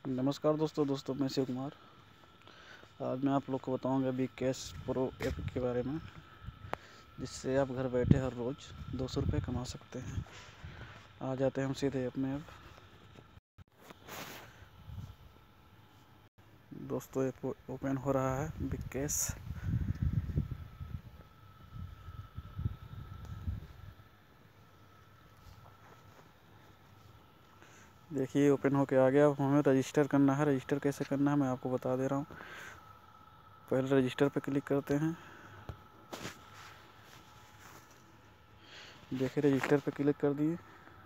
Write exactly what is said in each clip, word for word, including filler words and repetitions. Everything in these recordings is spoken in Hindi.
नमस्कार दोस्तों दोस्तों मैं शिव कुमार। आज मैं आप लोग को बताऊंगा बिग कैश प्रो ऐप के बारे में, जिससे आप घर बैठे हर रोज़ दो सौ रुपये कमा सकते हैं। आ जाते हैं हम सीधे ऐप में। अब दोस्तों ऐप ओपन हो रहा है बिग कैश। देखिए ओपन होके आ गया। अब हमें रजिस्टर करना है। रजिस्टर कैसे करना है मैं आपको बता दे रहा हूँ। पहले रजिस्टर पर क्लिक करते हैं। देखिए रजिस्टर पर क्लिक कर दिए।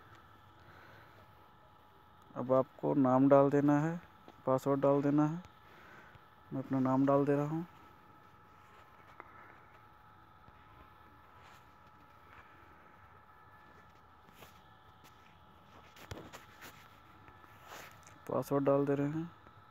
अब आपको नाम डाल देना है, पासवर्ड डाल देना है। मैं अपना नाम डाल दे रहा हूँ। पासवर्ड डाल दे रहे हैं।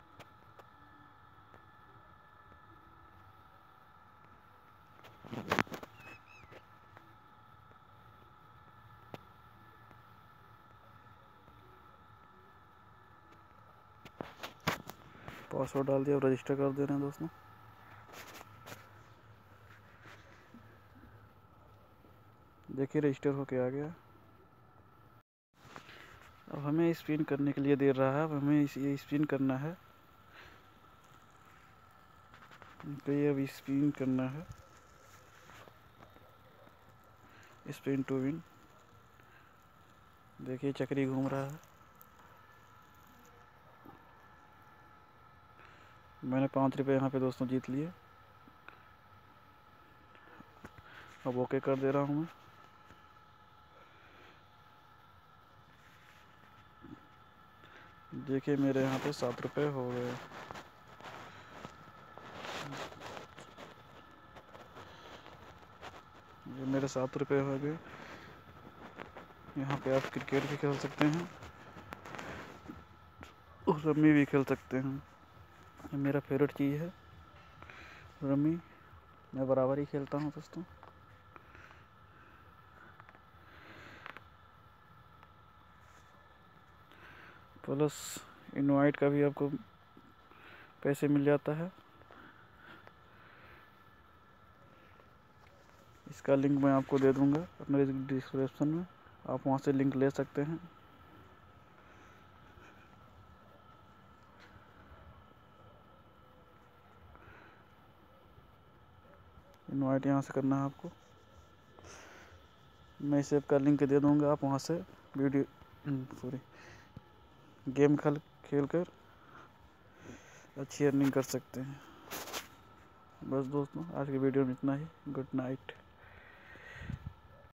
पासवर्ड डाल दिया। रजिस्टर कर दे रहे हैं दोस्तों। देखिए रजिस्टर होके आ गया। अब हमें स्पिन करने के लिए दे रहा है। अब हमें इस ये स्पिन करना है। तो ये अब स्पिन करना है, स्पिन टू विन। देखिए चक्री घूम रहा है। मैंने पाँच रुपये यहाँ पे दोस्तों जीत लिए। अब ओके कर दे रहा हूँ मैं। देखिए मेरे यहाँ पे सात रुपये हो गए। ये मेरे सात रुपये हो गए। यहाँ पे आप क्रिकेट भी खेल सकते हैं और रम्मी भी खेल सकते हैं। ये मेरा फेवरेट चीज़ है रम्मी। मैं बराबर ही खेलता हूँ दोस्तों। प्लस इनवाइट का भी आपको पैसे मिल जाता है। इसका लिंक मैं आपको दे दूंगा अपने डिस्क्रिप्शन में। आप वहाँ से लिंक ले सकते हैं। इनवाइट यहाँ से करना है आपको। मैं इस ऐप का लिंक दे दूंगा। आप वहाँ से वीडियो सॉरी गेम खेल खेल कर अच्छी अर्निंग कर सकते हैं। बस दोस्तों आज की वीडियो में इतना ही। Good night.